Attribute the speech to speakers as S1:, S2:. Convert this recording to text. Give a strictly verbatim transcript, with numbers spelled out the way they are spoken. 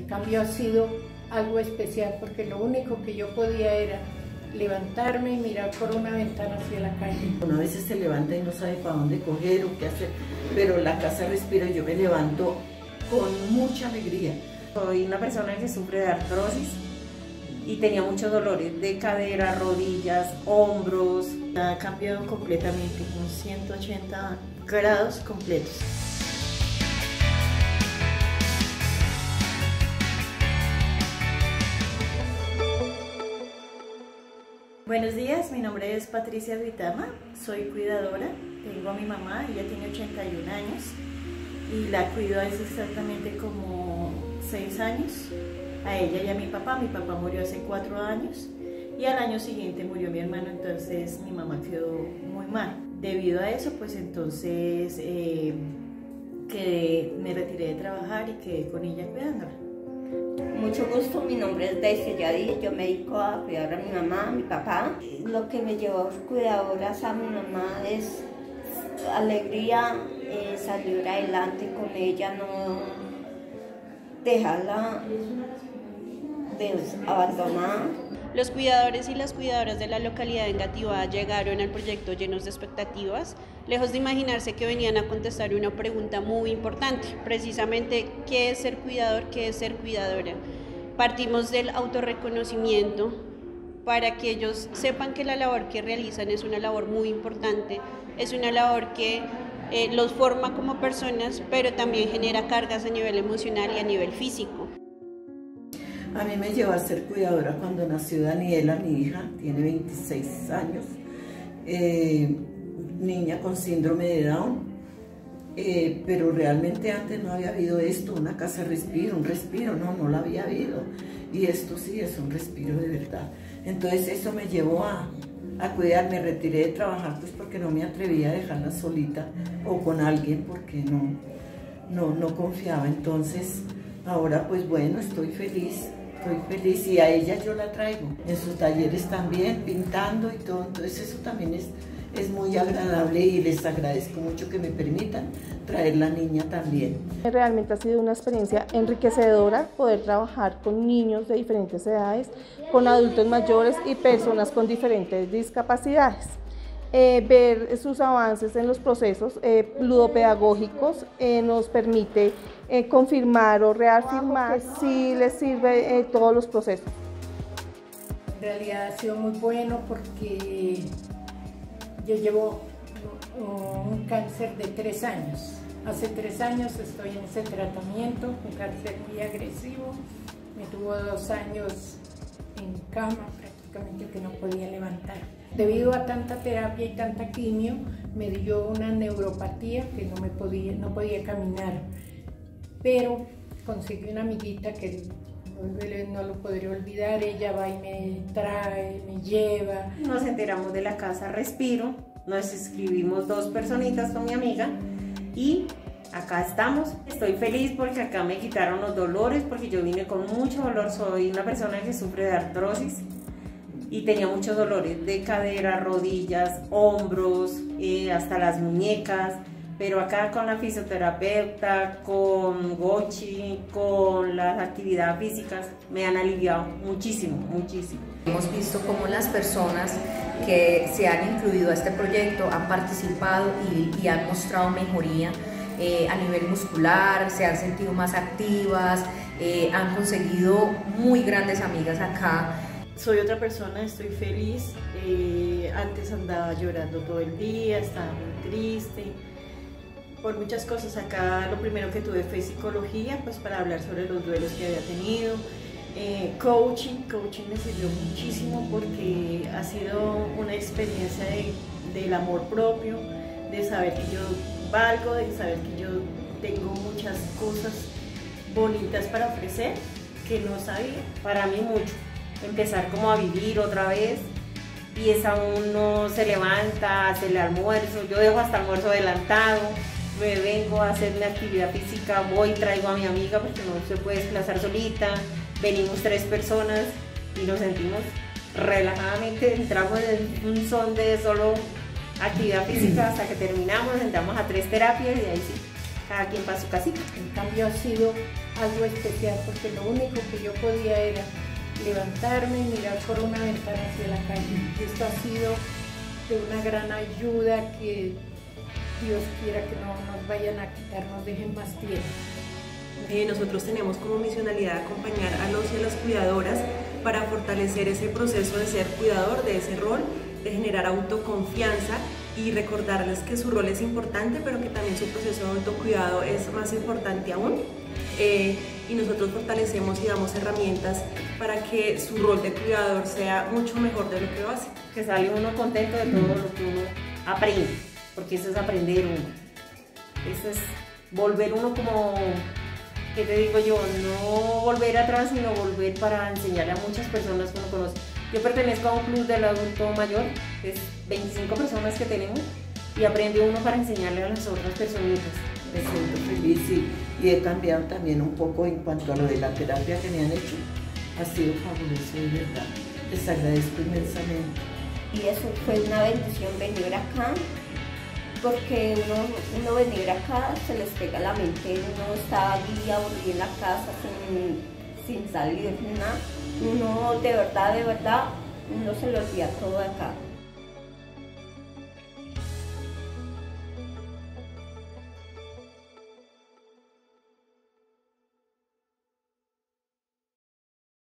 S1: cambio ha sido algo especial porque lo único que yo podía era levantarme y mirar por una ventana hacia la calle.
S2: Uno a veces se levanta y no sabe para dónde coger o qué hacer, pero la casa respira y yo me levanto con mucha alegría.
S3: Soy una persona que sufre de artrosis y tenía muchos dolores de cadera, rodillas, hombros.
S4: Ha cambiado completamente con ciento ochenta grados completos. Buenos días, mi nombre es Patricia Vitama, soy cuidadora, tengo a mi mamá, ella tiene ochenta y un años y la cuido hace exactamente como seis años, a ella y a mi papá. Mi papá murió hace cuatro años y al año siguiente murió mi hermano, entonces mi mamá quedó muy mal. Debido a eso, pues entonces eh, quedé, me retiré de trabajar y quedé con ella cuidándola.
S5: Mucho gusto, mi nombre es Daisy Yadí, yo me dedico a cuidar a mi mamá, a mi papá. Lo que me llevó a cuidadoras a mi mamá es alegría, eh, salir adelante con ella, no dejarla abandonada.
S6: Los cuidadores y las cuidadoras de la localidad de Engativá llegaron al proyecto llenos de expectativas, lejos de imaginarse que venían a contestar una pregunta muy importante, precisamente ¿qué es ser cuidador?, ¿qué es ser cuidadora? Partimos del autorreconocimiento para que ellos sepan que la labor que realizan es una labor muy importante, es una labor que eh, los forma como personas, pero también genera cargas a nivel emocional y a nivel físico.
S2: A mí me llevó a ser cuidadora cuando nació Daniela, mi hija, tiene veintiséis años, eh, niña con síndrome de Down, eh, pero realmente antes no había habido esto, una casa respiro, un respiro, no, no la había habido, y esto sí es un respiro de verdad. Entonces eso me llevó a, a cuidar, me retiré de trabajar pues porque no me atrevía a dejarla solita o con alguien porque no, no, no confiaba. Entonces ahora pues bueno, estoy feliz. Estoy feliz y a ella yo la traigo en sus talleres también, pintando y todo, entonces eso también es, es muy agradable y les agradezco mucho que me permitan traer la niña también.
S7: Realmente ha sido una experiencia enriquecedora poder trabajar con niños de diferentes edades, con adultos mayores y personas con diferentes discapacidades. Eh, ver sus avances en los procesos eh, ludopedagógicos eh, nos permite eh, confirmar o reafirmar que sí les sirve eh, todos los procesos.
S1: En realidad ha sido muy bueno porque yo llevo un cáncer de tres años. Hace tres años estoy en ese tratamiento, un cáncer muy agresivo. Me tuvo dos años en cama, prácticamente que no podía levantar. Debido a tanta terapia y tanta quimio, me dio una neuropatía que no, me podía, no podía caminar. Pero conseguí una amiguita que no lo podré olvidar, ella va y me trae, me lleva.
S3: Nos enteramos de la casa Respiro, nos escribimos dos personitas con mi amiga y acá estamos. Estoy feliz porque acá me quitaron los dolores, porque yo vine con mucho dolor, soy una persona que sufre de artrosis y tenía muchos dolores de cadera, rodillas, hombros, eh, hasta las muñecas, pero acá con la fisioterapeuta, con Gochi, con las actividades físicas, me han aliviado muchísimo, muchísimo.
S8: Hemos visto cómo las personas que se han incluido a este proyecto han participado y, y han mostrado mejoría eh, a nivel muscular, se han sentido más activas, eh, han conseguido muy grandes amigas acá.
S4: Soy otra persona, estoy feliz, eh, antes andaba llorando todo el día, estaba muy triste, por muchas cosas. Acá lo primero que tuve fue psicología, pues para hablar sobre los duelos que había tenido, eh, coaching, coaching me sirvió muchísimo porque ha sido una experiencia de, del amor propio, de saber que yo valgo, de saber que yo tengo muchas cosas bonitas para ofrecer que no sabía.
S3: Para mí mucho. Empezar como a vivir otra vez, y es a uno se levanta, hace el almuerzo, yo dejo hasta almuerzo adelantado, me vengo a hacer mi actividad física, voy, traigo a mi amiga porque no se puede desplazar solita, venimos tres personas y nos sentimos relajadamente, entramos en un son de solo actividad física hasta que terminamos, entramos a tres terapias y ahí sí, cada quien para su casita.
S1: El cambio ha sido algo especial, porque lo único que yo podía era levantarme y mirar por una ventana hacia la calle. Y esto ha sido de una gran ayuda, que Dios quiera que no nos vayan a quitar, nos dejen más tiempo.
S9: Eh, nosotros tenemos como misionalidad acompañar a los y a las cuidadoras para fortalecer ese proceso de ser cuidador, de ese rol, de generar autoconfianza y recordarles que su rol es importante, pero que también su proceso de autocuidado es más importante aún. Eh, y nosotros fortalecemos y damos herramientas para que su rol de cuidador sea mucho mejor de lo que lo hace.
S3: Que sale uno contento de todo lo que uno aprende, porque eso es aprender uno. Eso es volver uno como, ¿qué te digo yo? No volver atrás, sino volver para enseñarle a muchas personas que uno conoce. Yo pertenezco a un club del adulto mayor, que es veinticinco personas que tenemos, y aprende uno para enseñarle a las otras personitas.
S2: Me siento feliz y, y he cambiado también un poco en cuanto a lo de la terapia que me han hecho. Ha sido fabuloso, de verdad. Les agradezco inmensamente.
S5: Y eso fue una bendición venir acá, porque uno, uno venir acá se les pega la mente, uno está allí aburrido en la casa sin, sin salir ni nada. Uno de verdad, de verdad, uno se lo olvida todo acá.